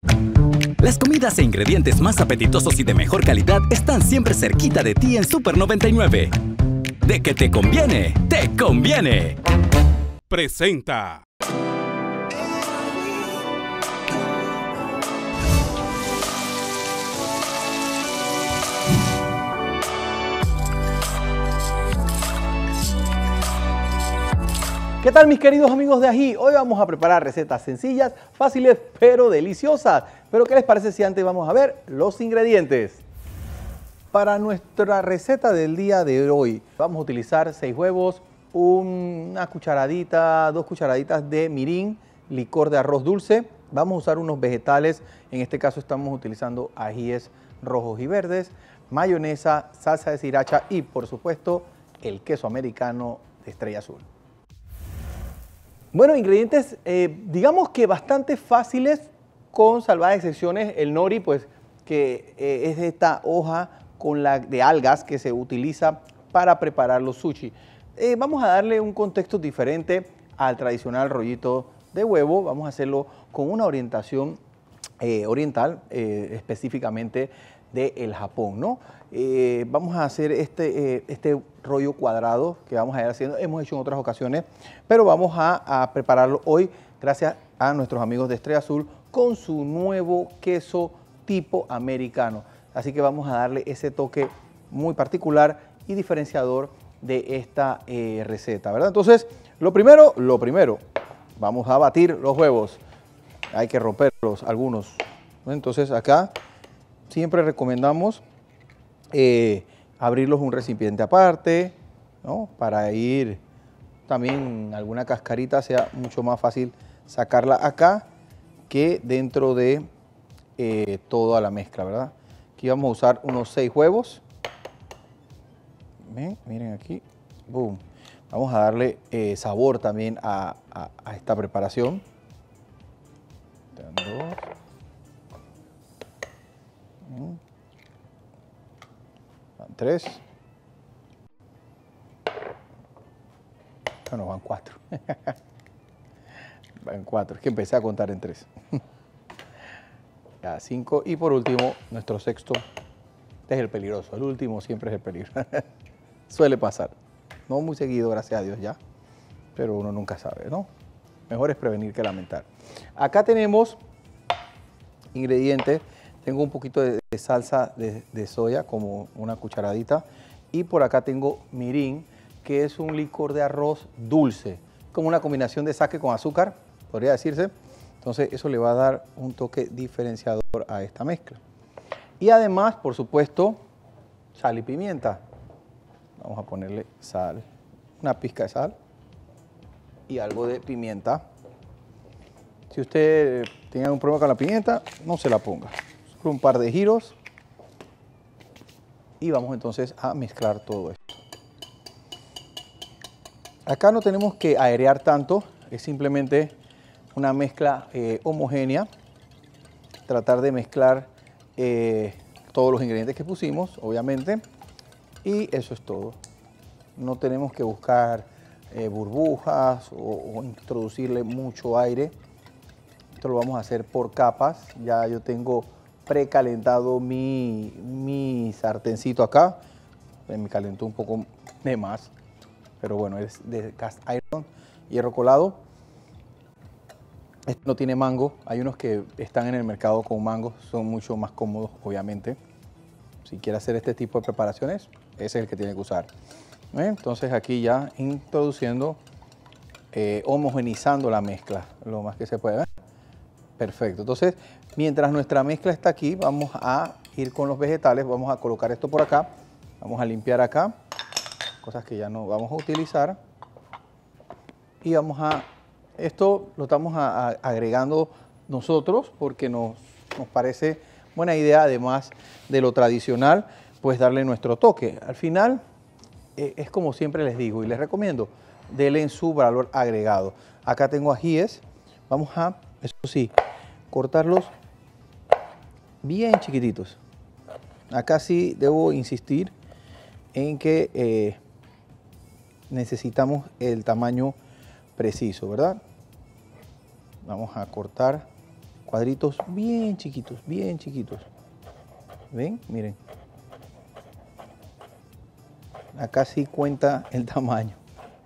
Las comidas e ingredientes más apetitosos y de mejor calidad están siempre cerquita de ti en Super 99. De que te conviene, te conviene. Presenta. ¿Qué tal, mis queridos amigos de Ají? Hoy vamos a preparar recetas sencillas, fáciles, pero deliciosas. Pero ¿qué les parece si antes vamos a ver los ingredientes? Para nuestra receta del día de hoy vamos a utilizar 6 huevos, una cucharadita, 2 cucharaditas de mirín, licor de arroz dulce. Vamos a usar unos vegetales, en este caso estamos utilizando ajíes rojos y verdes, mayonesa, salsa de sriracha y por supuesto el queso americano de Estrella Azul. Bueno, ingredientes digamos que bastante fáciles, con salvadas excepciones. El nori, pues, que es esta hoja de algas que se utiliza para preparar los sushi. Vamos a darle un contexto diferente al tradicional rollito de huevo. Vamos a hacerlo con una orientación oriental, específicamente del Japón, ¿no? Vamos a hacer este rollo cuadrado que vamos a ir haciendo. Hemos hecho en otras ocasiones, pero vamos a prepararlo hoy gracias a nuestros amigos de Estrella Azul con su nuevo queso tipo americano. Así que vamos a darle ese toque muy particular y diferenciador de esta receta, ¿verdad? Entonces, lo primero, vamos a batir los huevos. Hay que romperlos algunos, ¿no? Entonces acá siempre recomendamos abrirlos en un recipiente aparte, ¿no? Para ir también alguna cascarita sea mucho más fácil sacarla acá que dentro de toda la mezcla, ¿verdad? Aquí vamos a usar unos 6 huevos. ¿Ven? Miren aquí. Boom. Vamos a darle sabor también a esta preparación. 2. 3. Bueno, van 4. Van 4. Es que empecé a contar en 3. Ya, 5. Y por último, nuestro sexto. Este es el peligroso. El último siempre es el peligro. Suele pasar. No muy seguido, gracias a Dios ya. Pero uno nunca sabe, ¿no? Mejor es prevenir que lamentar. Acá tenemos ingredientes. Tengo un poquito de salsa de soya, como una cucharadita. Y por acá tengo mirín, que es un licor de arroz dulce, como una combinación de sake con azúcar, podría decirse. Entonces eso le va a dar un toque diferenciador a esta mezcla. Y además, por supuesto, sal y pimienta. Vamos a ponerle sal, una pizca de sal y algo de pimienta. Si usted tiene algún problema con la pimienta, no se la ponga. Un par de giros y vamos entonces a mezclar todo esto. Acá no tenemos que airear tanto, es simplemente una mezcla homogénea. Tratar de mezclar todos los ingredientes que pusimos, obviamente, y eso es todo. No tenemos que buscar burbujas o introducirle mucho aire. Esto lo vamos a hacer por capas. Ya yo tengo precalentado mi sartencito acá. Me calentó un poco de más, pero bueno, es de cast iron, hierro colado. Este no tiene mango. Hay unos que están en el mercado con mango, son mucho más cómodos, obviamente. Si quiere hacer este tipo de preparaciones, ese es el que tiene que usar. Entonces aquí ya introduciendo, homogenizando la mezcla lo más que se pueda. Perfecto. Entonces, mientras nuestra mezcla está aquí, vamos a ir con los vegetales. Vamos a colocar esto por acá. Vamos a limpiar acá. Cosas que ya no vamos a utilizar. Y esto lo estamos agregando nosotros porque nos parece buena idea, además de lo tradicional, pues darle nuestro toque. Al final, es como siempre les digo y les recomiendo, denle en su valor agregado. Acá tengo ajíes. Vamos a, eso sí, cortarlos bien chiquititos. Acá sí debo insistir en que necesitamos el tamaño preciso, ¿verdad? Vamos a cortar cuadritos bien chiquitos, bien chiquitos. ¿Ven? Miren. Acá sí cuenta el tamaño.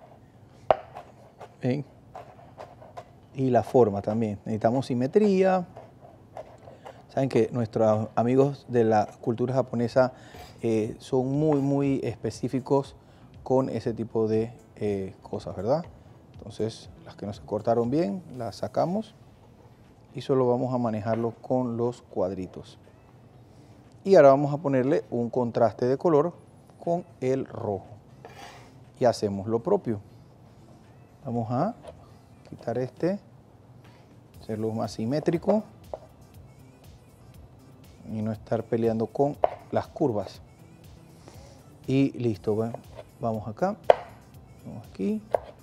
¿Ven? Y la forma también. Necesitamos simetría. Saben que nuestros amigos de la cultura japonesa son muy específicos con ese tipo de cosas, ¿verdad? Entonces, las que no se cortaron bien, las sacamos y solo vamos a manejarlo con los cuadritos. Y ahora vamos a ponerle un contraste de color con el rojo. Y hacemos lo propio. Vamos a quitar este, hacerlo más simétrico y no estar peleando con las curvas. Y listo, bueno, vamos acá, vamos aquí.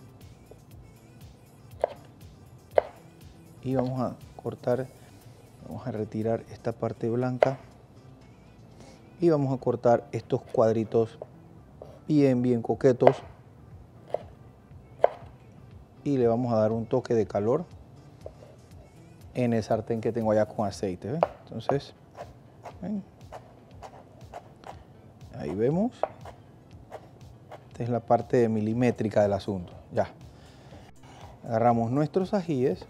Y vamos a cortar, vamos a retirar esta parte blanca y vamos a cortar estos cuadritos bien coquetos y le vamos a dar un toque de calor en el sartén que tengo allá con aceite, ¿ven? Entonces, ¿ven? Ahí vemos. Esta es la parte milimétrica del asunto. Ya. Agarramos nuestros ajíes,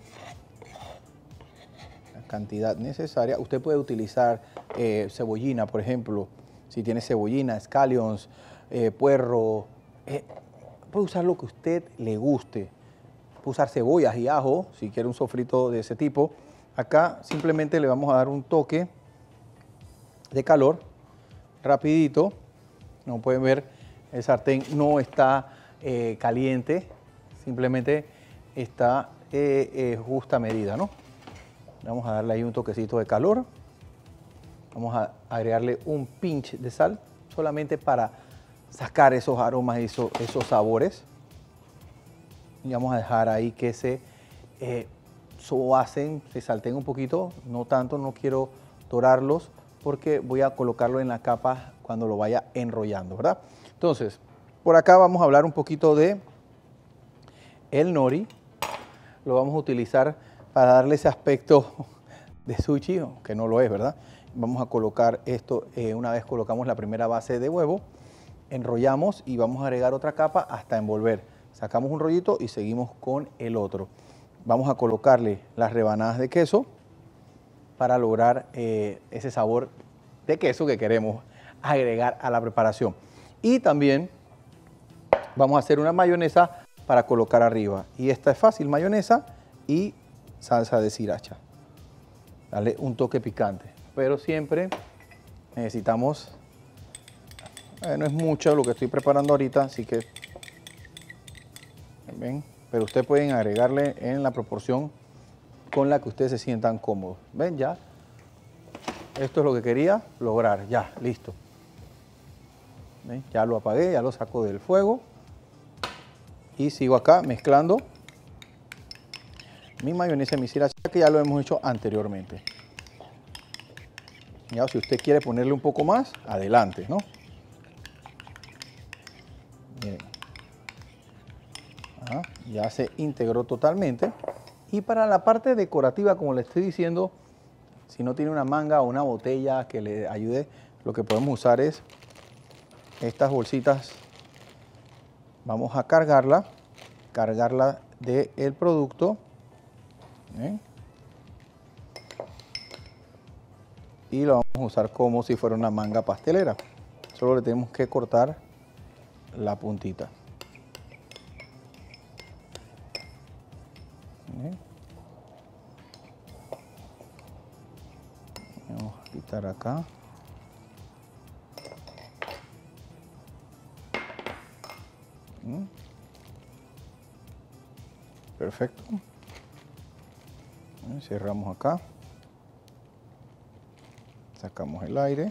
la cantidad necesaria. Usted puede utilizar cebollina, por ejemplo, si tiene cebollina, scallions, puerro. Puede usar lo que a usted le guste. Puede usar cebollas y ajo, si quiere un sofrito de ese tipo. Acá simplemente le vamos a dar un toque de calor, rapidito. Como pueden ver, el sartén no está caliente, simplemente está justa medida, ¿no? Vamos a darle ahí un toquecito de calor. Vamos a agregarle un pinch de sal, solamente para sacar esos aromas y esos sabores. Y vamos a dejar ahí que se sohacen, se salten un poquito, no tanto, no quiero dorarlos, porque voy a colocarlo en la capa cuando lo vaya enrollando, ¿verdad? Entonces, por acá vamos a hablar un poquito de el nori. Lo vamos a utilizar para darle ese aspecto de sushi, que no lo es, ¿verdad? Vamos a colocar esto, una vez colocamos la primera base de huevo, enrollamos y vamos a agregar otra capa hasta envolver. Sacamos un rollito y seguimos con el otro. Vamos a colocarle las rebanadas de queso para lograr ese sabor de queso que queremos agregar a la preparación. Y también vamos a hacer una mayonesa para colocar arriba. Y esta es fácil, mayonesa y salsa de sriracha. Dale un toque picante. Pero siempre necesitamos, no es mucho lo que estoy preparando ahorita, así que, ¿ven? Pero ustedes pueden agregarle en la proporción con la que ustedes se sientan cómodos. ¿Ven? Ya. Esto es lo que quería lograr. Ya, listo. ¿Ven? Ya lo apagué, ya lo saco del fuego. Y sigo acá mezclando mi mayonesa y mi sriracha, que ya lo hemos hecho anteriormente. Ya, si usted quiere ponerle un poco más, adelante, ¿no? Miren. Ya se integró totalmente. Y para la parte decorativa, como le estoy diciendo, si no tiene una manga o una botella que le ayude, lo que podemos usar es estas bolsitas. Vamos a cargarla del producto. ¿Ven? Y lo vamos a usar como si fuera una manga pastelera. Solo le tenemos que cortar la puntita. ¿Ven? Vamos a quitar acá. Perfecto. Cerramos acá. Sacamos el aire.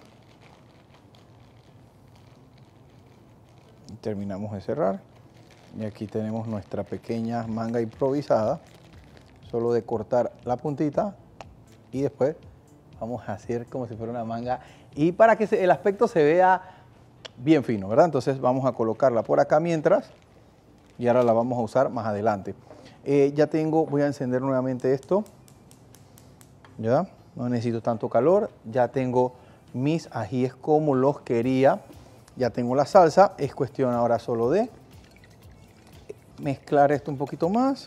Y terminamos de cerrar. Y aquí tenemos nuestra pequeña manga improvisada. Solo de cortar la puntita y después vamos a hacer como si fuera una manga. Y para que el aspecto se vea bien fino, ¿verdad? Entonces vamos a colocarla por acá mientras y ahora la vamos a usar más adelante. Ya tengo, voy a encender nuevamente esto. Ya, no necesito tanto calor. Ya tengo mis ajíes como los quería. Ya tengo la salsa. Es cuestión ahora solo de mezclar esto un poquito más.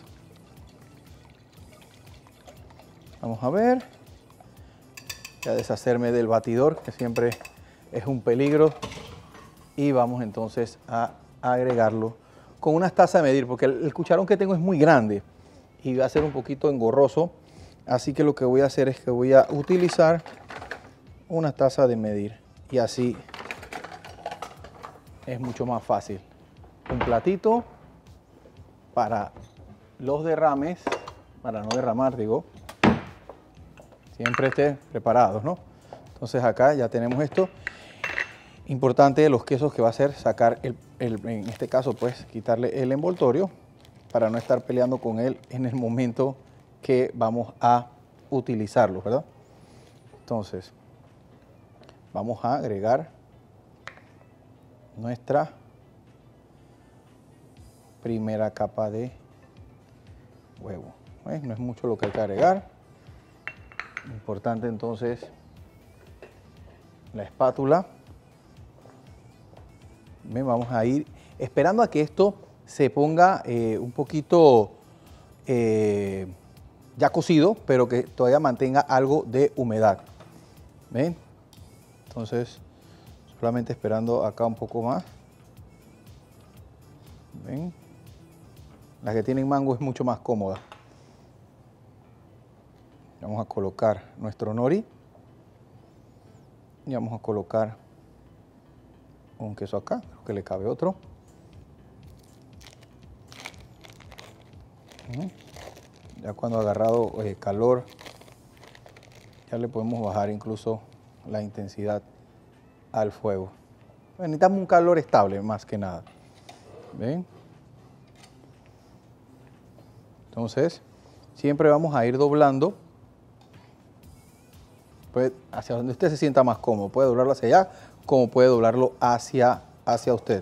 Vamos a ver. Voy a deshacerme del batidor, que siempre es un peligro. Y vamos entonces a agregarlo con unas tazas de medir, porque el cucharón que tengo es muy grande y va a ser un poquito engorroso. Así que lo que voy a hacer es que voy a utilizar una taza de medir. Y así es mucho más fácil. Un platito para los derrames, para no derramar, digo. Siempre esté preparados, ¿no? Entonces acá ya tenemos esto. Importante de los quesos que va a hacer sacar, en este caso, pues quitarle el envoltorio para no estar peleando con él en el momento que vamos a utilizarlo, ¿verdad? Entonces, vamos a agregar nuestra primera capa de huevo. ¿Ves? No es mucho lo que hay que agregar. Importante entonces la espátula. Vamos a ir esperando a que esto se ponga un poquito ya cocido, pero que todavía mantenga algo de humedad. ¿Ven? Entonces, solamente esperando acá un poco más. ¿Ven? La que tienen mango es mucho más cómoda. Vamos a colocar nuestro nori. Y vamos a colocar un queso acá, creo que le cabe otro. Ya cuando ha agarrado calor, ya le podemos bajar incluso la intensidad al fuego. Necesitamos un calor estable más que nada. ¿Ven? Entonces, siempre vamos a ir doblando. Pues hacia donde usted se sienta más cómodo. Puede doblarlo hacia allá, como puede doblarlo hacia usted.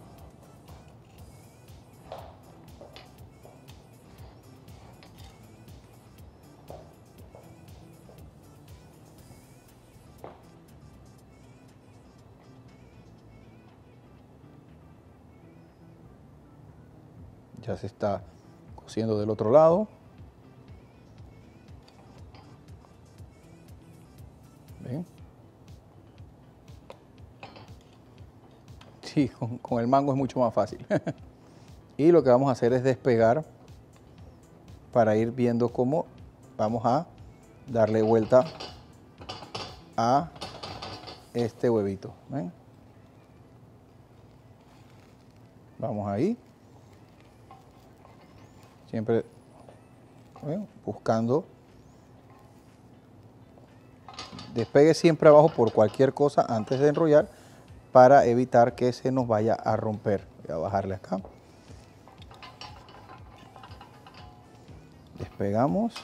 Ya se está cociendo del otro lado. ¿Ven? Sí, con el mango es mucho más fácil. Y lo que vamos a hacer es despegar para ir viendo cómo vamos a darle vuelta a este huevito. ¿Ven? Vamos ahí. Siempre buscando. Despegue siempre abajo por cualquier cosa antes de enrollar para evitar que se nos vaya a romper. Voy a bajarle acá. Despegamos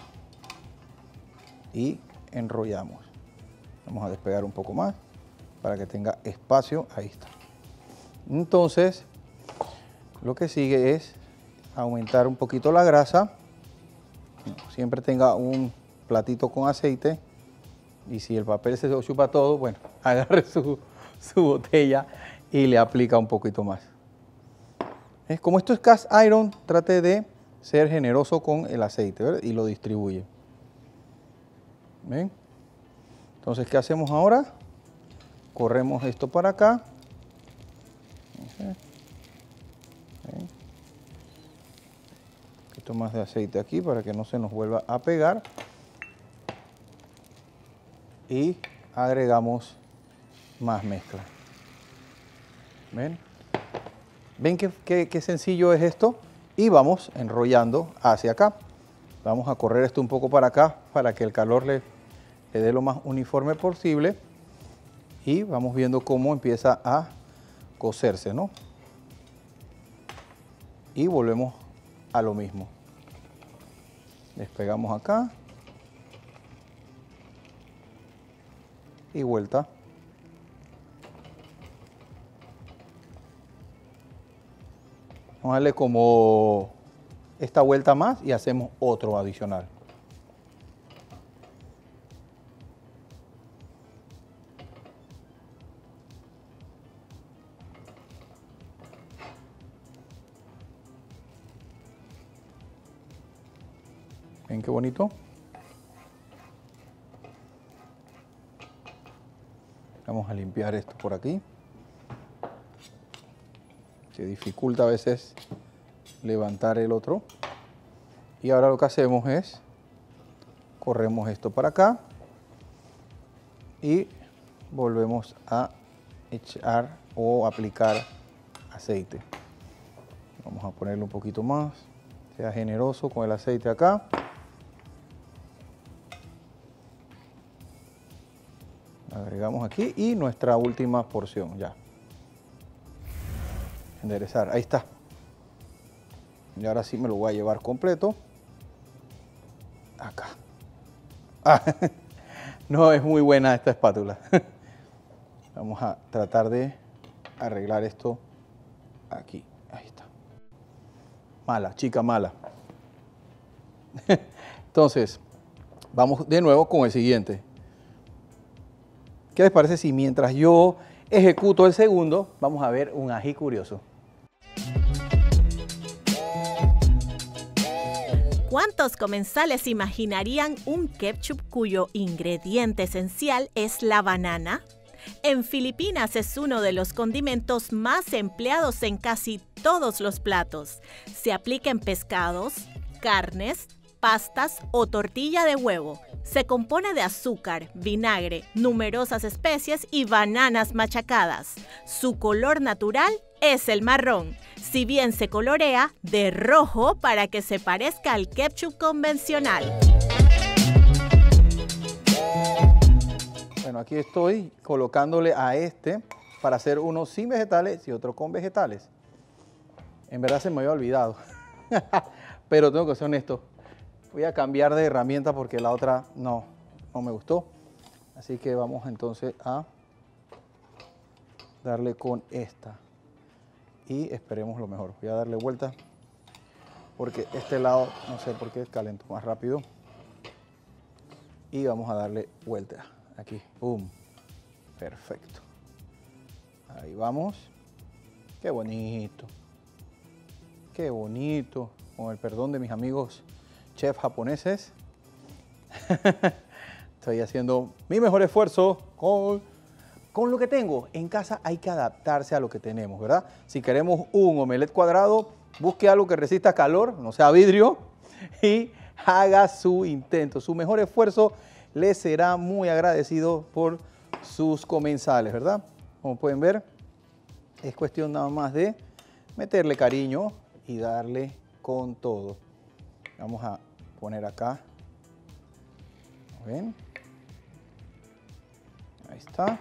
y enrollamos. Vamos a despegar un poco más para que tenga espacio. Ahí está. Entonces, lo que sigue es aumentar un poquito la grasa. Siempre tenga un platito con aceite. Y si el papel se lo chupa todo, bueno, agarre su botella y le aplica un poquito más. Como esto es cast iron, trate de ser generoso con el aceite, ¿verdad? Y lo distribuye. ¿Ven? Entonces, ¿qué hacemos ahora? Corremos esto para acá. ¿Ven? Un poquito más de aceite aquí para que no se nos vuelva a pegar. Y agregamos más mezcla. ¿Ven? ¿Ven qué sencillo es esto? Y vamos enrollando hacia acá. Vamos a correr esto un poco para acá para que el calor le dé lo más uniforme posible. Y vamos viendo cómo empieza a cocerse, ¿no? Y volvemos a lo mismo. Despegamos acá. Y vuelta. Vamos a darle como esta vuelta más y hacemos otro adicional. ¿Ven qué bonito? Vamos a limpiar esto por aquí. Se dificulta a veces levantar el otro. Y ahora lo que hacemos es, corremos esto para acá y volvemos a echar o aplicar aceite. Vamos a ponerle un poquito más, sea generoso con el aceite acá. Agregamos aquí y nuestra última porción ya. Enderezar, ahí está. Y ahora sí me lo voy a llevar completo. Acá. Ah, no es muy buena esta espátula. Vamos a tratar de arreglar esto aquí. Ahí está. Mala, chica mala. Entonces, vamos de nuevo con el siguiente. ¿Qué les parece si mientras yo ejecuto el segundo, vamos a ver un ají curioso? ¿Cuántos comensales imaginarían un ketchup cuyo ingrediente esencial es la banana? En Filipinas es uno de los condimentos más empleados en casi todos los platos. Se aplica en pescados, carnes, pastas o tortilla de huevo. Se compone de azúcar, vinagre, numerosas especies y bananas machacadas. Su color natural es el marrón, si bien se colorea de rojo para que se parezca al ketchup convencional. Bueno, aquí estoy colocándole a este para hacer uno sin vegetales y otro con vegetales. En verdad se me había olvidado, pero tengo que ser honesto. Voy a cambiar de herramienta porque la otra no me gustó. Así que vamos entonces a darle con esta. Y esperemos lo mejor. Voy a darle vuelta porque este lado, no sé por qué, calentó más rápido. Y vamos a darle vuelta. Aquí, ¡pum! Perfecto. Ahí vamos. ¡Qué bonito! ¡Qué bonito! Con el perdón de mis amigos chefs japoneses. Estoy haciendo mi mejor esfuerzo con lo que tengo. En casa hay que adaptarse a lo que tenemos, ¿verdad? Si queremos un omelette cuadrado, busque algo que resista calor, no sea vidrio, y haga su intento. Su mejor esfuerzo le será muy agradecido por sus comensales, ¿verdad? Como pueden ver, es cuestión nada más de meterle cariño y darle con todo. Vamos a poner acá. ¿Ven? Ahí está.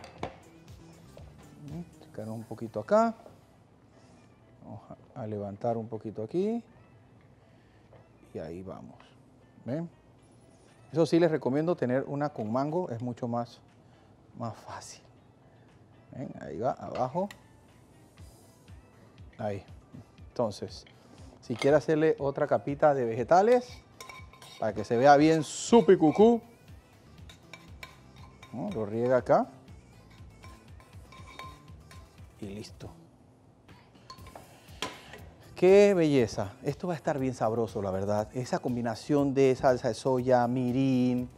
Sacar un poquito acá. Vamos a levantar un poquito aquí. Y ahí vamos. ¿Ven? Eso sí les recomiendo tener una con mango. Es mucho más fácil. ¿Ven? Ahí va, abajo. Ahí. Entonces, si quiere hacerle otra capita de vegetales, para que se vea bien su picucú, ¿no? Lo riega acá. Y listo. ¡Qué belleza! Esto va a estar bien sabroso, la verdad. Esa combinación de salsa de soya, mirin,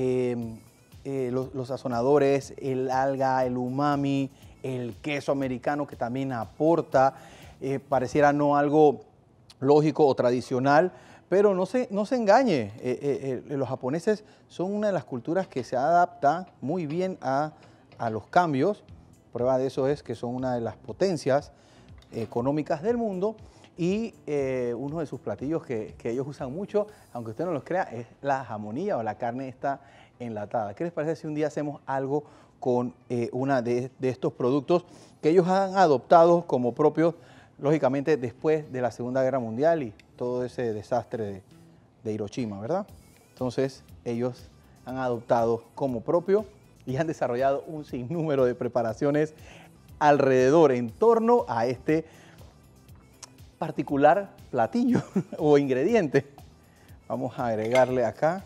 los sazonadores, el alga, el umami, el queso americano que también aporta, pareciera no algo lógico o tradicional, pero no se engañe. Los japoneses son una de las culturas que se adapta muy bien a los cambios. Prueba de eso es que son una de las potencias económicas del mundo. Y uno de sus platillos que ellos usan mucho, aunque usted no los crea, es la jamonilla o la carne esta enlatada. ¿Qué les parece si un día hacemos algo con una de estos productos que ellos han adoptado como propios, lógicamente después de la Segunda Guerra Mundial y todo ese desastre de Hiroshima, ¿verdad? Entonces ellos han adoptado como propio y han desarrollado un sinnúmero de preparaciones alrededor, en torno a este particular platillo o ingrediente. Vamos a agregarle acá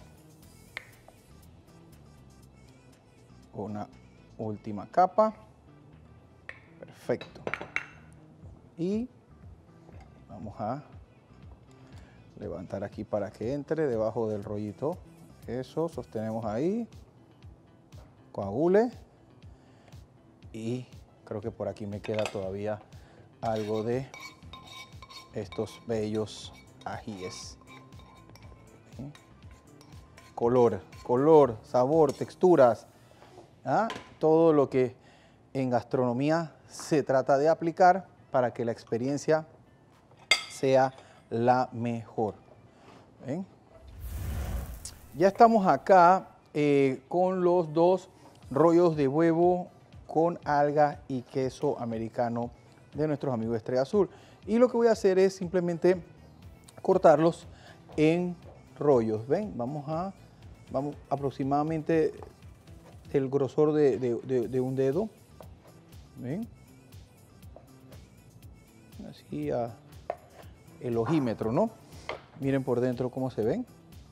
una última capa. Perfecto. Y vamos a levantar aquí para que entre debajo del rollito. Eso, sostenemos ahí. Coagule. Y creo que por aquí me queda todavía algo de estos bellos ajíes. ¿Sí? Color, sabor, texturas. ¿Ah? Todo lo que en gastronomía se trata de aplicar para que la experiencia sea la mejor. ¿Ven? Ya estamos acá con los dos rollos de huevo con alga y queso americano de nuestros amigos de Estrella Azul. Y lo que voy a hacer es simplemente cortarlos en rollos. ¿Ven? Vamos aproximadamente el grosor de un dedo. ¿Ven? Así el ojímetro, ¿no? Miren por dentro cómo se ven.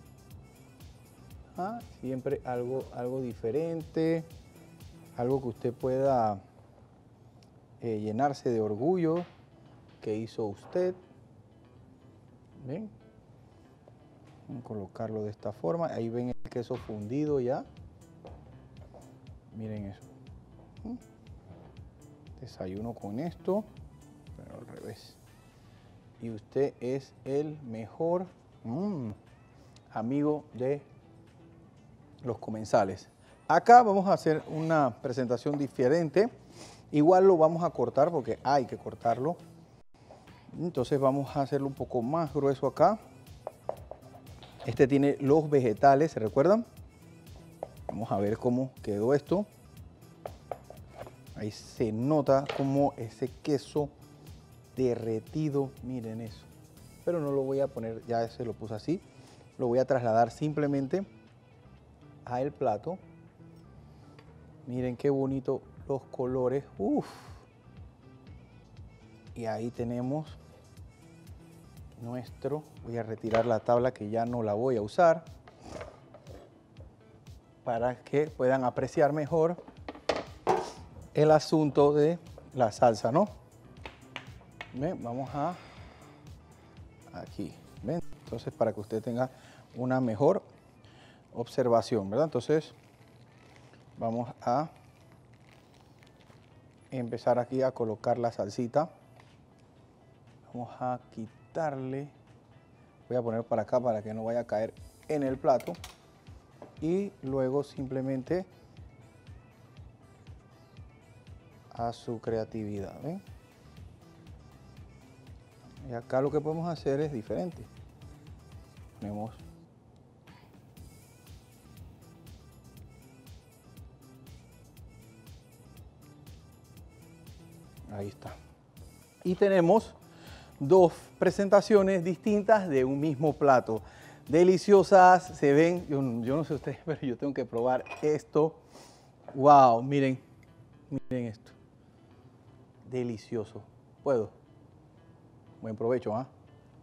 Siempre algo diferente, algo que usted pueda llenarse de orgullo que hizo usted. ¿Ven? Vamos a colocarlo de esta forma. Ahí ven el queso fundido ya. Miren eso. Desayuno con esto, pero al revés. Y usted es el mejor amigo de los comensales. Acá vamos a hacer una presentación diferente. Igual lo vamos a cortar porque hay que cortarlo. Entonces vamos a hacerlo un poco más grueso acá. Este tiene los vegetales, ¿se recuerdan? Vamos a ver cómo quedó esto. Ahí se nota como ese queso derretido, miren eso. Pero no lo voy a poner, ya se lo puse así. Lo voy a trasladar simplemente a el plato. Miren qué bonito los colores. Uf. Y ahí tenemos nuestro. Voy a retirar la tabla que ya no la voy a usar para que puedan apreciar mejor el asunto de la salsa, ¿no? ¿Ven? Vamos a aquí, ¿ven? Entonces, para que usted tenga una mejor observación, ¿verdad? Entonces, vamos a empezar aquí a colocar la salsita. Vamos a quitarle, voy a poner para acá para que no vaya a caer en el plato. Y luego simplemente a su creatividad, ¿ven? Y acá lo que podemos hacer es diferente. Ponemos ahí está. Y tenemos dos presentaciones distintas de un mismo plato. Deliciosas, se ven, yo no sé ustedes, pero yo tengo que probar esto. Wow, miren esto. Delicioso. ¿Puedo? Buen provecho, ¿ah?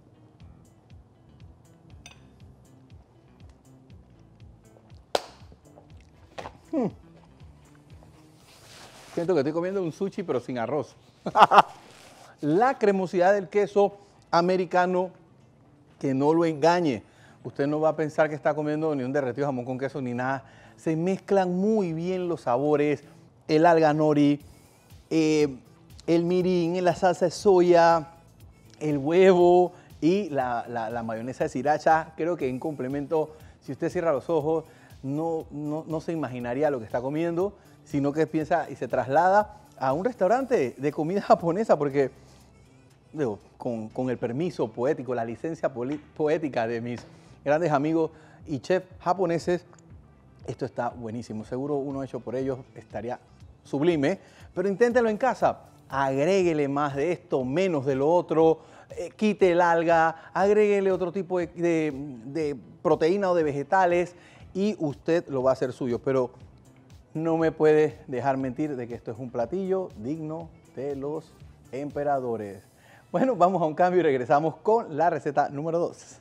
Siento que estoy comiendo un sushi, pero sin arroz. La cremosidad del queso americano, que no lo engañe. Usted no va a pensar que está comiendo ni un derretido jamón con queso ni nada. Se mezclan muy bien los sabores, el alga nori, el mirin, la salsa de soya, el huevo y la mayonesa de sriracha. Creo que en complemento, si usted cierra los ojos, no se imaginaría lo que está comiendo, sino que piensa y se traslada a un restaurante de comida japonesa, porque digo, con el permiso poético, la licencia poética de mis grandes amigos y chefs japoneses, esto está buenísimo. Seguro uno hecho por ellos estaría sublime, pero inténtelo en casa. Agréguele más de esto, menos de lo otro, quite el alga, agréguele otro tipo de proteína o de vegetales y usted lo va a hacer suyo. Pero no me puede dejar mentir de que esto es un platillo digno de los emperadores. Bueno, vamos a un cambio y regresamos con la receta número 2.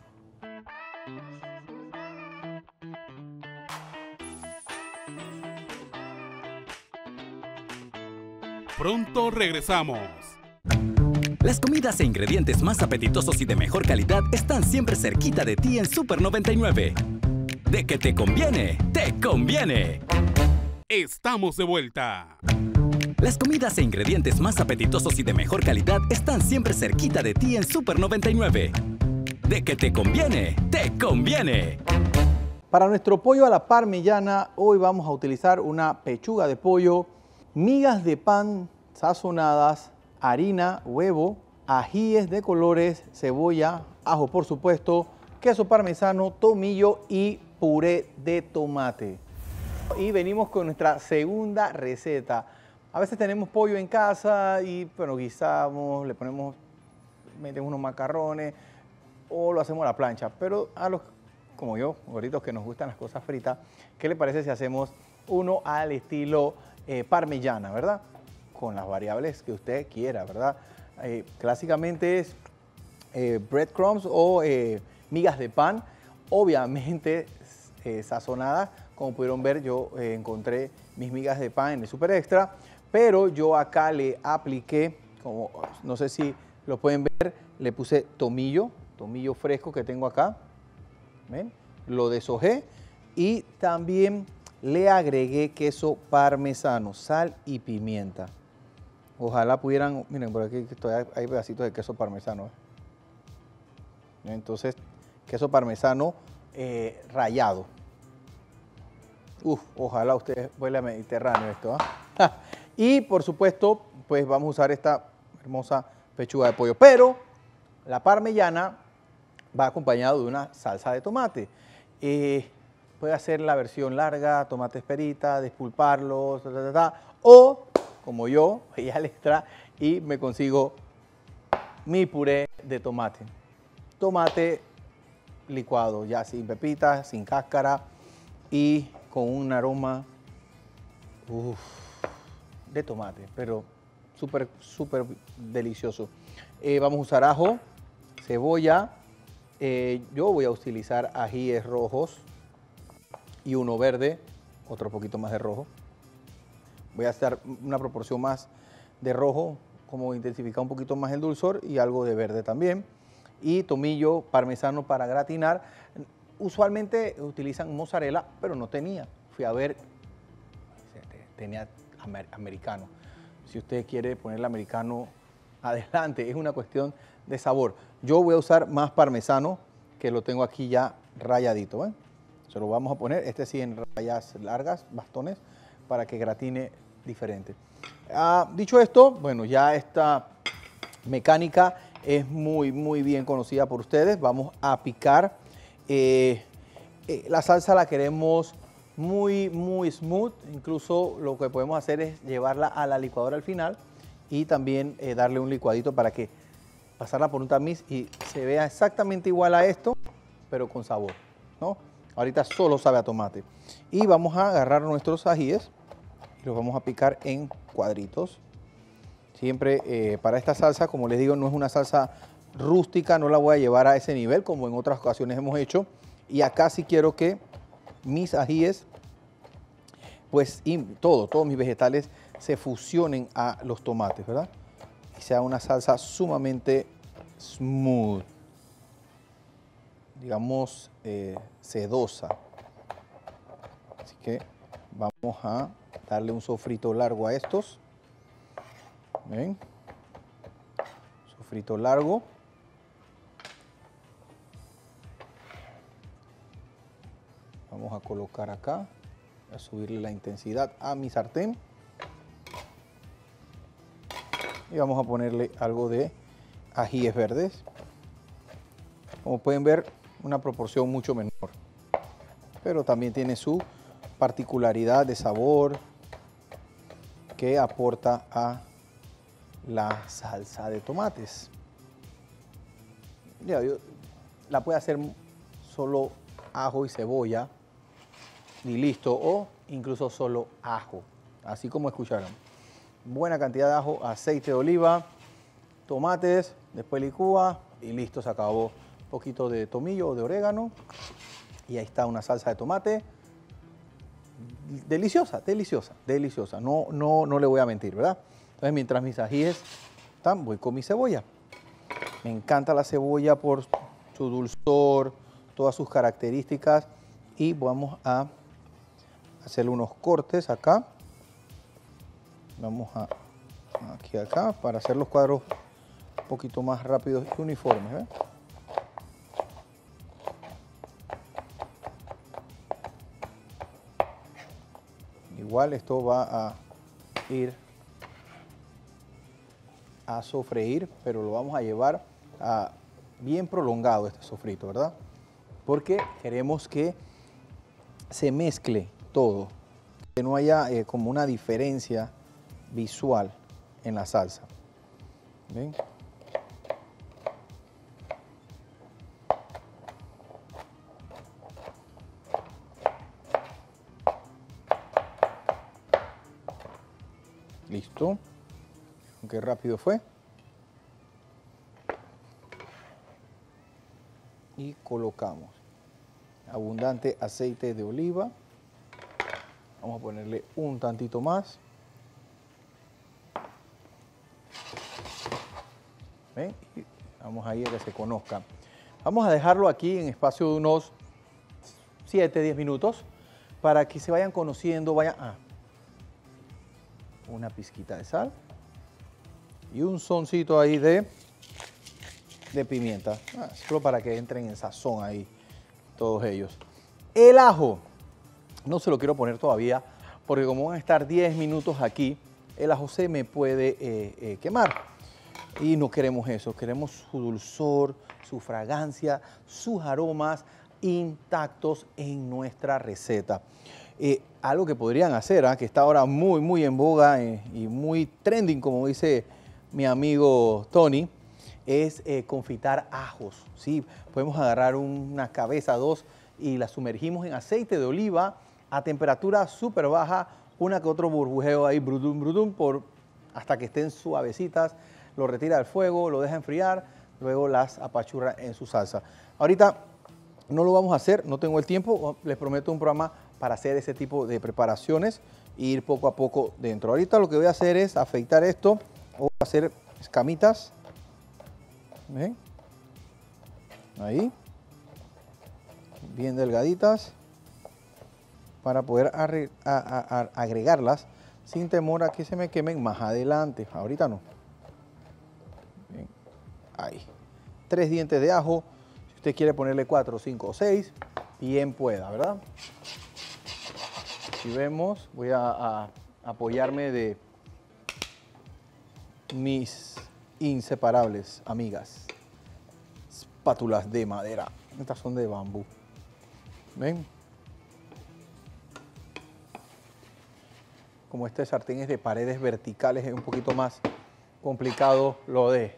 Pronto regresamos. Las comidas e ingredientes más apetitosos y de mejor calidad están siempre cerquita de ti en Super 99. De que te conviene, te conviene. Estamos de vuelta. Las comidas e ingredientes más apetitosos y de mejor calidad están siempre cerquita de ti en Super 99. De que te conviene, te conviene. Para nuestro pollo a la parmellana, hoy vamos a utilizar una pechuga de pollo, migas de pan sazonadas, harina, huevo, ajíes de colores, cebolla, ajo por supuesto, queso parmesano, tomillo y puré de tomate. Y venimos con nuestra segunda receta. A veces tenemos pollo en casa y bueno, guisamos, le ponemos, metemos unos macarrones o lo hacemos a la plancha. Pero a los, como yo, gorditos que nos gustan las cosas fritas, ¿qué le parece si hacemos uno al estilo parmellana, verdad? Con las variables que usted quiera, ¿verdad? Clásicamente es breadcrumbs o migas de pan, obviamente sazonadas. Como pudieron ver, yo encontré mis migas de pan en el Super Extra, pero yo acá le apliqué, como no sé si lo pueden ver, le puse tomillo fresco que tengo acá, ¿ven? Lo deshojé y también le agregué queso parmesano, sal y pimienta. Ojalá pudieran, miren por aquí hay pedacitos de queso parmesano. Entonces, queso parmesano rallado. Ojalá ustedes vuelen a Mediterráneo esto. Y por supuesto, pues vamos a usar esta hermosa pechuga de pollo. Pero la parmellana va acompañado de una salsa de tomate. Puede hacer la versión larga, tomate esperita, despulparlos, o como yo, voy al extra y me consigo mi puré de tomate. Tomate licuado, ya sin pepitas, sin cáscara y con un aroma de tomate, pero súper delicioso. Vamos a usar ajo, cebolla, yo voy a utilizar ajíes rojos y uno verde, otro poquito más de rojo. Voy a hacer una proporción más de rojo, como intensificar un poquito más el dulzor y algo de verde también. Y tomillo parmesano para gratinar. Usualmente utilizan mozzarella, pero no tenía. Fui a ver, tenía americano. Si usted quiere ponerle americano, adelante, es una cuestión de sabor. Yo voy a usar más parmesano, que lo tengo aquí ya rayadito. Se lo vamos a poner, este sí en rayas largas, bastones, para que gratine diferente. Dicho esto, bueno, ya esta mecánica es muy bien conocida por ustedes. Vamos a picar. La salsa la queremos muy smooth, incluso lo que podemos hacer es llevarla a la licuadora al final y también darle un licuadito para que pasarla por un tamiz y se vea exactamente igual a esto, pero con sabor, ¿no? Ahorita solo sabe a tomate. Y vamos a agarrar nuestros ajíes y los vamos a picar en cuadritos. Siempre para esta salsa, como les digo, no es una salsa rústica, no la voy a llevar a ese nivel como en otras ocasiones hemos hecho. Y acá sí quiero que mis ajíes, pues y todos mis vegetales se fusionen a los tomates, ¿verdad? Y sea una salsa sumamente smooth, digamos sedosa. Así que vamos a darle un sofrito largo a estos. ¿Ven? Sofrito largo. Vamos a colocar acá, a subirle la intensidad a mi sartén. Y vamos a ponerle algo de ajíes verdes. Como pueden ver, una proporción mucho menor. Pero también tiene su particularidad de sabor que aporta a la salsa de tomates. Ya, la puede hacer solo ajo y cebolla y listo, o incluso solo ajo, así como escucharon. Buena cantidad de ajo, aceite de oliva, tomates, después licúa y listo, se acabó. Un poquito de tomillo o de orégano y ahí está una salsa de tomate deliciosa, deliciosa. No le voy a mentir, ¿verdad? Entonces, mientras mis ajíes Voy con mi cebolla. Me encanta la cebolla por su dulzor, todas sus características. Y vamos a hacerle unos cortes acá. Vamos aquí acá para hacer los cuadros un poquito más rápidos y uniformes. ¿Ve? Igual esto va a ir a sofreír, pero lo vamos a llevar a bien prolongado este sofrito, ¿verdad? Porque queremos que se mezcle todo, que no haya como una diferencia visual en la salsa. ¿Ven? Listo. Qué rápido fue. Y colocamos abundante aceite de oliva. Vamos a ponerle un tantito más. ¿Ven? Y vamos ahí a que se conozca. Vamos a dejarlo aquí en espacio de unos 7-10 minutos para que se vayan conociendo. Una pizquita de sal y un soncito ahí de pimienta, solo para que entren en sazón ahí todos ellos. El ajo, no se lo quiero poner todavía, porque como van a estar 10 minutos aquí, el ajo se me puede quemar. Y no queremos eso, queremos su dulzor, su fragancia, sus aromas intactos en nuestra receta. Algo que podrían hacer, que está ahora muy en boga y muy trending, como dice mi amigo Tony, es confitar ajos. ¿Sí? Podemos agarrar una cabeza, dos, y la sumergimos en aceite de oliva a temperatura súper baja, una que otro burbujeo ahí, brudum, hasta que estén suavecitas, lo retira del fuego, lo deja enfriar, luego las apachurra en su salsa. Ahorita no lo vamos a hacer, no tengo el tiempo, les prometo un programa para hacer ese tipo de preparaciones e ir poco a poco dentro. Ahorita lo que voy a hacer es afeitar esto o hacer escamitas. ¿Ven? Ahí. Bien delgaditas para poder agregarlas sin temor a que se me quemen más adelante. Ahorita no. Bien. Ahí. 3 dientes de ajo. Si usted quiere ponerle 4, 5 o 6, bien pueda, ¿verdad? Si vemos, voy a apoyarme de mis inseparables amigas. Espátulas de madera. Estas son de bambú. ¿Ven? Como este sartén es de paredes verticales, es un poquito más complicado lo de...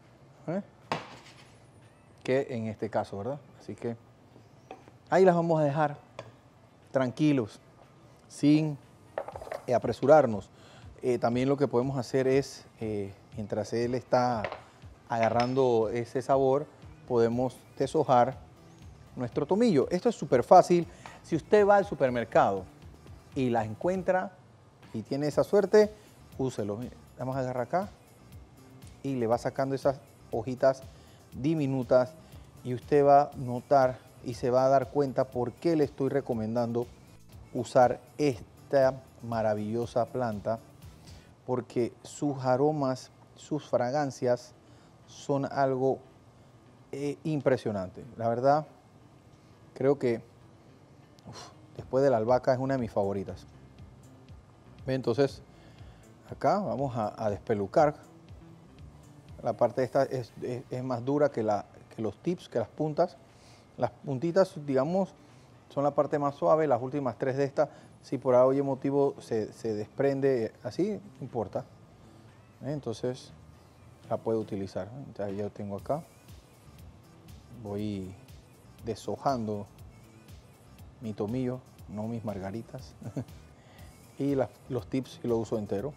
que en este caso, ¿verdad? Así que ahí las vamos a dejar tranquilos, sin apresurarnos. También lo que podemos hacer es, mientras él está agarrando ese sabor, podemos deshojar nuestro tomillo. Esto es súper fácil. Si usted va al supermercado y las encuentra y tiene esa suerte, úselo. Vamos a agarrar acá y le va sacando esas hojitas diminutas y usted va a notar y se va a dar cuenta por qué le estoy recomendando usar esta maravillosa planta, porque sus aromas, sus fragancias son algo impresionante. La verdad, creo que después de la albahaca es una de mis favoritas. Entonces, acá vamos a despelucar. La parte esta es más dura que los tips, que las puntas. Las puntitas, digamos, son la parte más suave. Las últimas 3 de estas, si por algún motivo se desprende así, no importa. Entonces, la puedo utilizar. Entonces, ya tengo acá. Voy deshojando mi tomillo, no mis margaritas. Y los tips lo uso entero.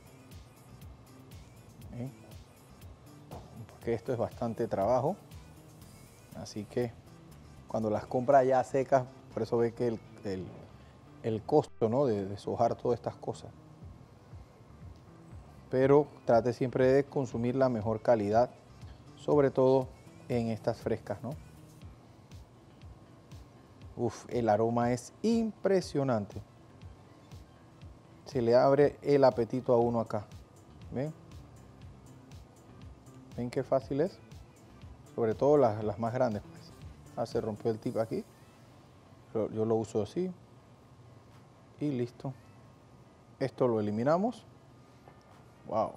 Porque esto es bastante trabajo. Así que cuando las compra ya secas, por eso ve que el costo, ¿no?, de deshojar todas estas cosas. pero trate siempre de consumir la mejor calidad, sobre todo en estas frescas, ¿no? Uf, el aroma es impresionante. Se le abre el apetito a uno acá. ¿Ven? ¿Ven qué fácil es? Sobre todo las más grandes, pues. Ah, se rompió el tip aquí. Pero yo lo uso así. Y listo. Esto lo eliminamos. Wow.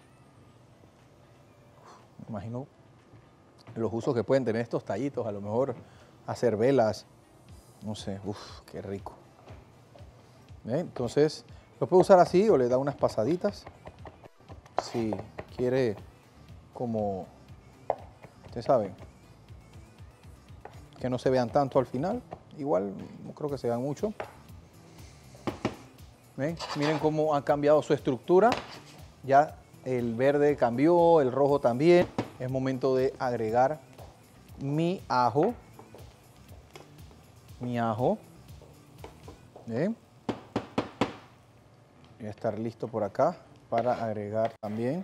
Me imagino los usos que pueden tener estos tallitos. A lo mejor hacer velas. No sé. Uf, qué rico. ¿Ven? Entonces, lo puede usar así o le da unas pasaditas. Si quiere como, ustedes saben, que no se vean tanto al final. Igual no creo que se vean mucho. ¿Ven? Miren cómo ha cambiado su estructura. Ya el verde cambió, el rojo también. Es momento de agregar mi ajo. Mi ajo. ¿Ven? Voy a estar listo por acá para agregar también.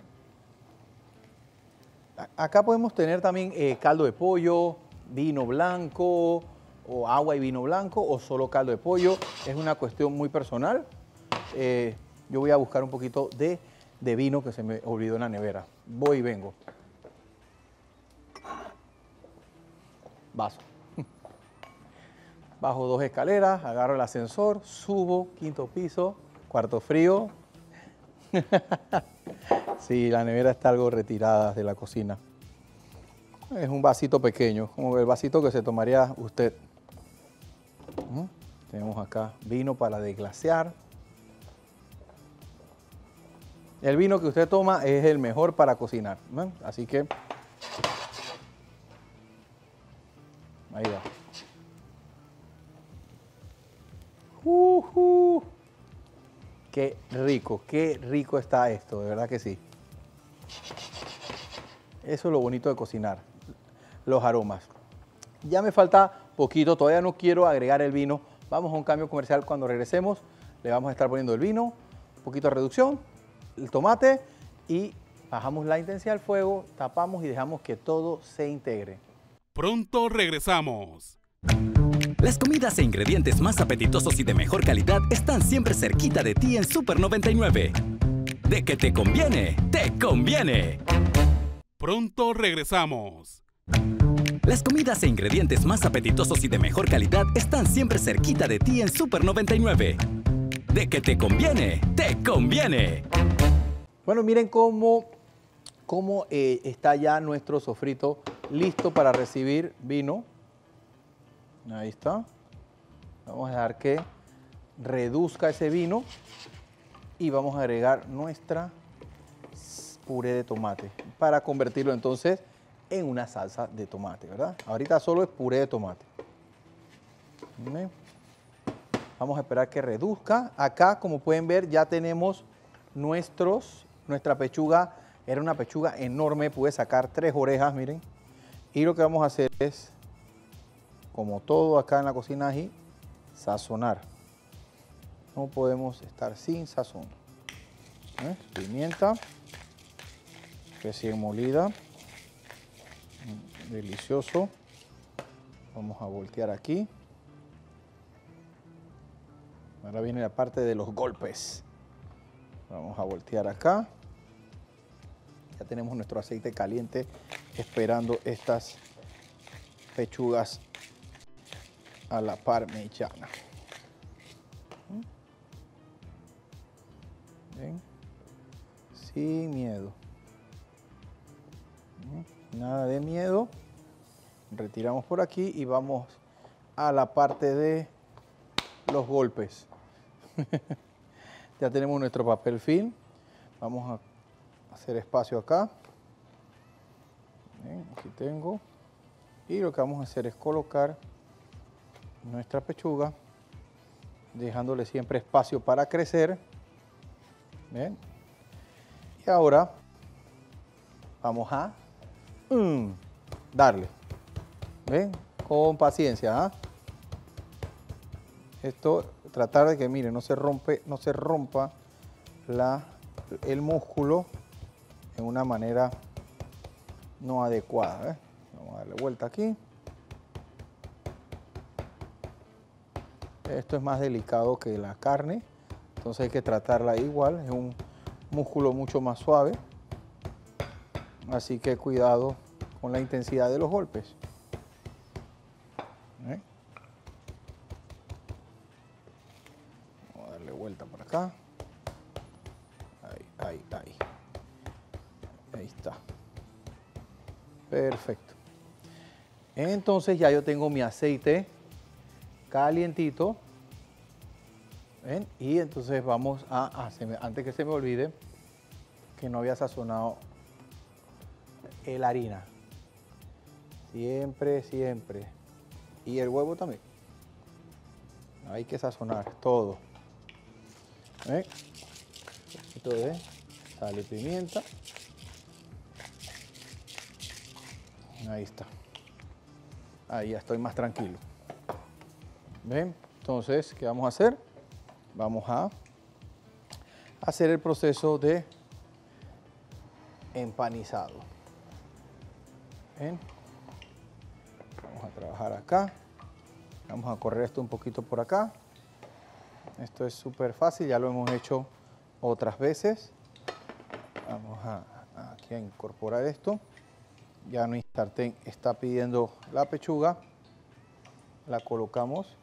Acá podemos tener también caldo de pollo, vino blanco, o agua y vino blanco, o solo caldo de pollo. Es una cuestión muy personal. Yo voy a buscar un poquito de vino que se me olvidó en la nevera. Voy y vengo. Vaso. Bajo 2 escaleras, agarro el ascensor, subo, 5º piso, cuarto frío. Sí, la nevera está algo retirada de la cocina. Es un vasito pequeño, como el vasito que se tomaría usted. Tenemos acá vino para desglasear. El vino que usted toma es el mejor para cocinar, ¿no? Así que ahí va. Qué rico está esto, de verdad que sí. Eso es lo bonito de cocinar, los aromas. Ya me falta poquito, todavía no quiero agregar el vino. Vamos a un cambio comercial. Cuando regresemos le vamos a estar poniendo el vino, un poquito de reducción, el tomate y bajamos la intensidad del fuego, tapamos y dejamos que todo se integre. Pronto regresamos. Las comidas e ingredientes más apetitosos y de mejor calidad están siempre cerquita de ti en Super 99. De que te conviene, te conviene. Pronto regresamos. Las comidas e ingredientes más apetitosos y de mejor calidad están siempre cerquita de ti en Super 99. De que te conviene, te conviene. Bueno, miren cómo está ya nuestro sofrito listo para recibir vino. Ahí está. Vamos a dejar que reduzca ese vino y vamos a agregar nuestra puré de tomate para convertirlo entonces en una salsa de tomate, ¿verdad? Ahorita solo es puré de tomate. Vamos a esperar que reduzca. Acá, como pueden ver, ya tenemos nuestra pechuga. Era una pechuga enorme, pude sacar 3 orejas, miren. Y lo que vamos a hacer es, como todo acá en la cocina ají, sazonar. No podemos estar sin sazón. Pimienta recién molida, delicioso. Vamos a voltear aquí. Ahora viene la parte de los golpes. Vamos a voltear acá. Ya tenemos nuestro aceite caliente esperando estas pechugas a la parmesana. ¿Ven? Sin miedo. Nada de miedo. Retiramos por aquí y vamos a la parte de los golpes. Ya tenemos nuestro papel film. Vamos a hacer espacio acá. Bien, aquí tengo. Y lo que vamos a hacer es colocar nuestra pechuga, dejándole siempre espacio para crecer. Bien. Y ahora vamos a darle. ¿Ven? Con paciencia. Esto, tratar de que, miren, no se rompa la el músculo en una manera no adecuada. Vamos a darle vuelta aquí. Esto es más delicado que la carne, entonces hay que tratarla igual. Es un músculo mucho más suave, así que cuidado con la intensidad de los golpes. Vamos a darle vuelta por acá. Ahí está. Perfecto. Entonces ya yo tengo mi aceite calientito. ¿Ven? Y entonces vamos a antes que se me olvide, que no había sazonado la harina. Siempre. Y el huevo también. Hay que sazonar todo. ¿Ven? Un poquito de sal y pimienta. Ahí está. Ahí ya estoy más tranquilo. ¿Ven? Entonces, ¿qué vamos a hacer? Vamos a hacer el proceso de empanizado. ¿Ven? Vamos a trabajar acá. Vamos a correr esto un poquito por acá. Esto es súper fácil, ya lo hemos hecho otras veces. Vamos aquí a incorporar esto. Ya mi sartén está pidiendo la pechuga. La colocamos.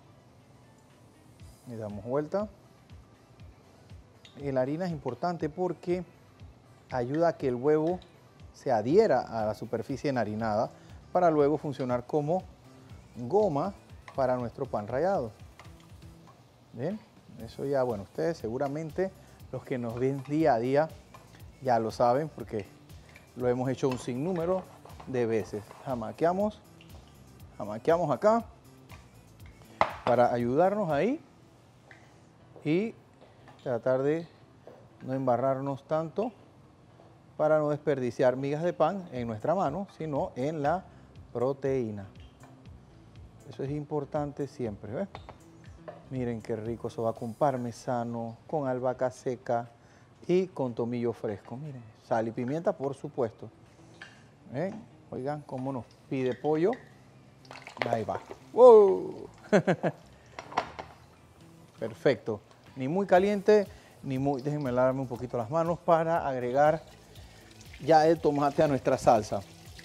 Le damos vuelta. Y la harina es importante porque ayuda a que el huevo se adhiera a la superficie enharinada para luego funcionar como goma para nuestro pan rallado. Bien, eso ya, bueno, ustedes seguramente los que nos ven día a día ya lo saben porque lo hemos hecho un sinnúmero de veces. Jamaqueamos acá para ayudarnos ahí y tratar de no embarrarnos tanto para no desperdiciar migas de pan en nuestra mano, sino en la proteína. Eso es importante siempre, ¿ves? Miren qué rico, eso va con parmesano, con albahaca seca y con tomillo fresco. Miren, sal y pimienta, por supuesto. Oigan cómo nos pide pollo. Ahí va. ¡Wow! Perfecto. Ni muy caliente, ni muy... Déjenme lavarme un poquito las manos para agregar ya el tomate a nuestra salsa.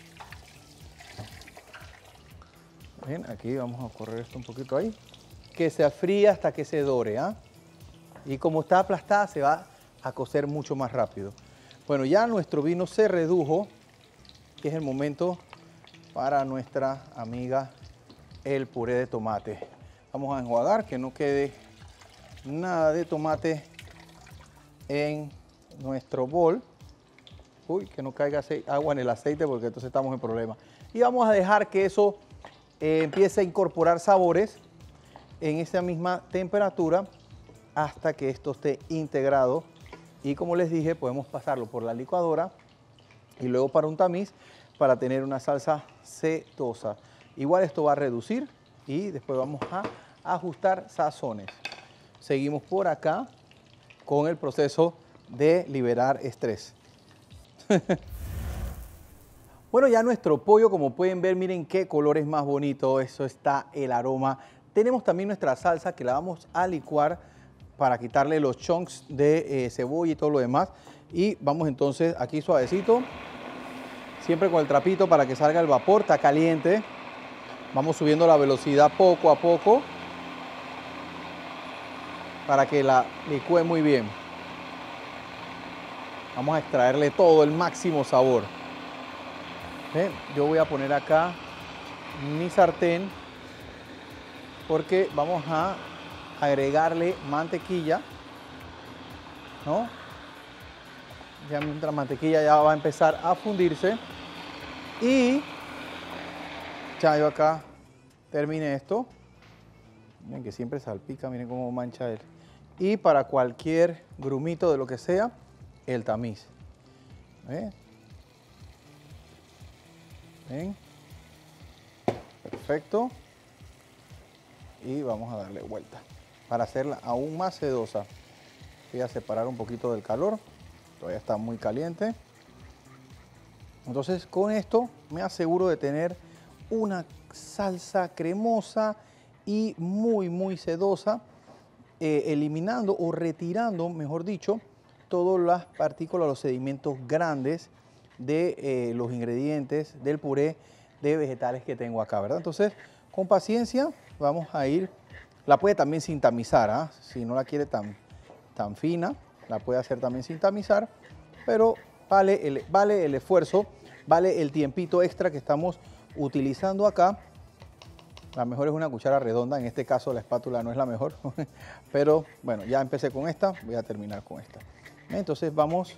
Bien, aquí vamos a correr esto un poquito ahí. Que se afríe hasta que se dore, ¿ah? Y como está aplastada, se va a cocer mucho más rápido. Bueno, ya nuestro vino se redujo, que es el momento para nuestra amiga el puré de tomate. Vamos a enjuagar que no quede nada de tomate en nuestro bol. Uy, que no caiga agua en el aceite porque entonces estamos en problema. Y vamos a dejar que eso empiece a incorporar sabores en esa misma temperatura hasta que esto esté integrado. Y como les dije, podemos pasarlo por la licuadora y luego para un tamiz para tener una salsa sedosa. Igual esto va a reducir y después vamos a ajustar sazones. Seguimos por acá con el proceso de liberar estrés. Bueno, ya nuestro pollo, como pueden ver, miren qué colores más bonitos, eso está el aroma. Tenemos también nuestra salsa que la vamos a licuar para quitarle los chunks de cebolla y todo lo demás. Y vamos entonces aquí suavecito, siempre con el trapito para que salga el vapor, está caliente. Vamos subiendo la velocidad poco a poco para que la licúe muy bien. Vamos a extraerle todo el máximo sabor. Yo voy a poner acá mi sartén porque vamos a agregarle mantequilla, ¿no? Ya mientras la mantequilla ya va a empezar a fundirse y ya yo acá terminé esto. Miren que siempre salpica, miren cómo mancha él. Y para cualquier grumito de lo que sea, el tamiz. ¿Ven? Perfecto. Y vamos a darle vuelta para hacerla aún más sedosa. Voy a separar un poquito del calor. Todavía está muy caliente. Entonces con esto me aseguro de tener una salsa cremosa y muy sedosa, eliminando o retirando, mejor dicho, todas las partículas, los sedimentos grandes de los ingredientes del puré de vegetales que tengo acá, ¿verdad? Entonces, con paciencia vamos a ir, la puede también sin tamizar, ¿ah? Si no la quiere tan fina, la puede hacer también sin tamizar, pero vale el esfuerzo, vale el tiempito extra que estamos utilizando acá. La mejor es una cuchara redonda, en este caso la espátula no es la mejor, pero bueno, ya empecé con esta, voy a terminar con esta. Entonces vamos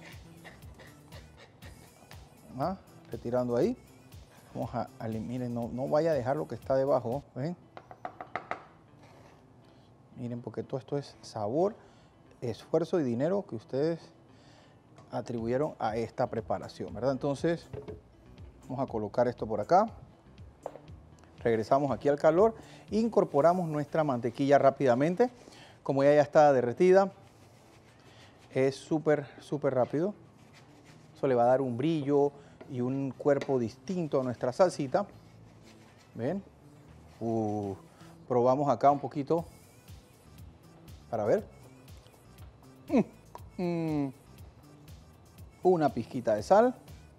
retirando ahí. Vamos a miren, no vaya a dejar lo que está debajo, ¿ven? Miren, porque todo esto es sabor, esfuerzo y dinero que ustedes atribuyeron a esta preparación, ¿verdad? Entonces vamos a colocar esto por acá. Regresamos aquí al calor, incorporamos nuestra mantequilla rápidamente. Como ya está derretida, es súper rápido. Eso le va a dar un brillo y un cuerpo distinto a nuestra salsita. ¿Ven? Probamos acá un poquito para ver. Una pizquita de sal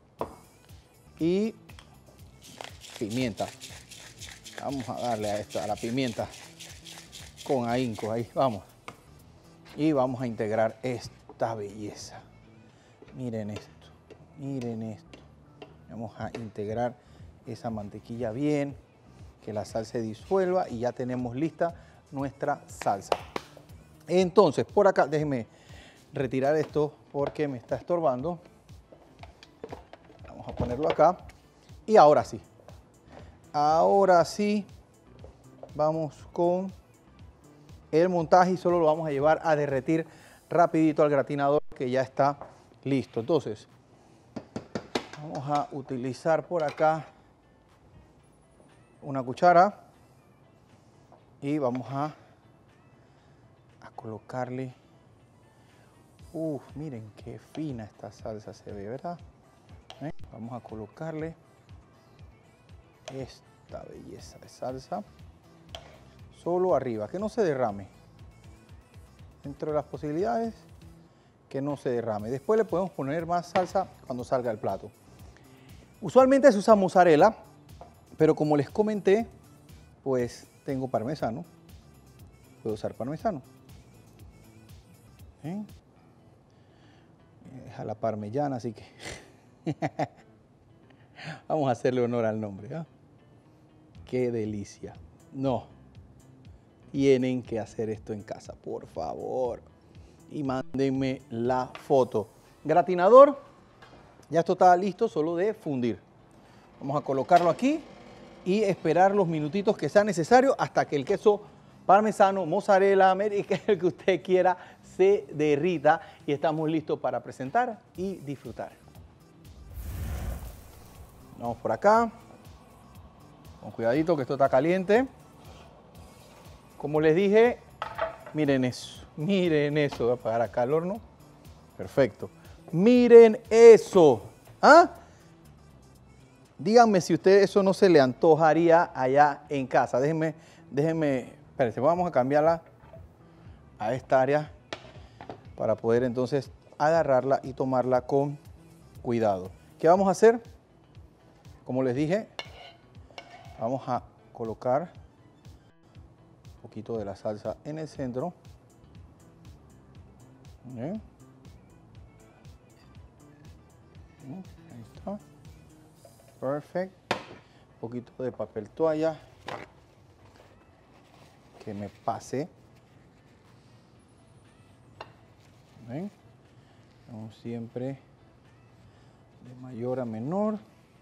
y pimienta. Vamos a darle a esto, a la pimienta con ahínco, ahí vamos. Y vamos a integrar esta belleza. Miren esto, miren esto. Vamos a integrar esa mantequilla bien, que la sal se disuelva y ya tenemos lista nuestra salsa. Entonces, por acá, déjenme retirar esto porque me está estorbando. Vamos a ponerlo acá. Y ahora sí. Ahora sí, vamos con el montaje y solo lo vamos a llevar a derretir rapidito al gratinador que ya está listo. Entonces, vamos a utilizar por acá una cuchara y vamos a colocarle. Miren qué fina esta salsa se ve, ¿verdad? Vamos a colocarle esta belleza de salsa solo arriba, que no se derrame. Dentro de las posibilidades, que no se derrame. Después le podemos poner más salsa cuando salga el plato. Usualmente se usa mozzarella, pero como les comenté, pues tengo parmesano. Puedo usar parmesano. Es a la parmellana, así que vamos a hacerle honor al nombre, ¿eh? ¡Qué delicia! No, tienen que hacer esto en casa, por favor. Y mándenme la foto. Gratinador, ya esto está listo, solo de fundir. Vamos a colocarlo aquí y esperar los minutitos que sea necesario hasta que el queso parmesano, mozzarella, el que usted quiera, se derrita y estamos listos para presentar y disfrutar. Vamos por acá. Con cuidadito que esto está caliente. Como les dije, miren eso. Miren eso. Voy a apagar acá el horno. Perfecto. Miren eso. ¿Ah? Díganme si a usted eso no se le antojaría allá en casa. Déjenme, espérense, vamos a cambiarla a esta área para poder entonces agarrarla y tomarla con cuidado. ¿Qué vamos a hacer? Como les dije, vamos a colocar un poquito de la salsa en el centro. Bien. Ahí está. Perfecto. Un poquito de papel toalla que me pase. ¿Ven? Vamos siempre de mayor a menor.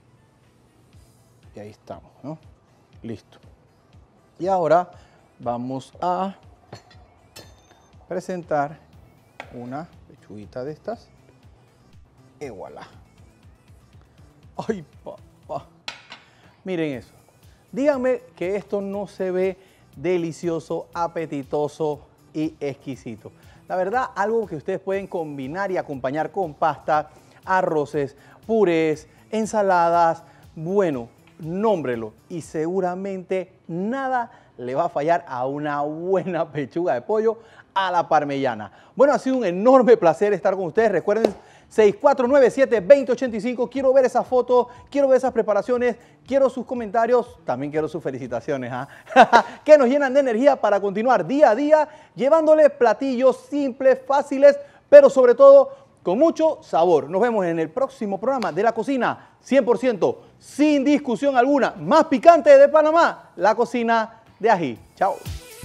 Y ahí estamos, ¿no? Listo. Y ahora vamos a presentar una pechuguita de estas. Y voilà. ¡Ay, papá! Miren eso. Díganme que esto no se ve delicioso, apetitoso y exquisito. La verdad, algo que ustedes pueden combinar y acompañar con pasta, arroces, purés, ensaladas. Bueno, nómbrelo y seguramente nada le va a fallar a una buena pechuga de pollo a la parmellana. Bueno, ha sido un enorme placer estar con ustedes. Recuerden, 6497-2085. Quiero ver esa foto, quiero ver esas preparaciones, quiero sus comentarios, también quiero sus felicitaciones, que nos llenan de energía para continuar día a día llevándole platillos simples, fáciles, pero sobre todo con mucho sabor. Nos vemos en el próximo programa de La Cocina 100%, sin discusión alguna, más picante de Panamá, La Cocina de Ají. Chao.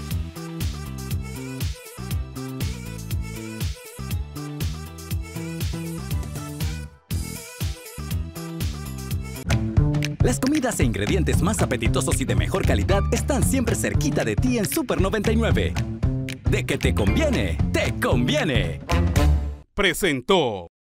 Las comidas e ingredientes más apetitosos y de mejor calidad están siempre cerquita de ti en Super 99. De que te conviene, te conviene. Presentó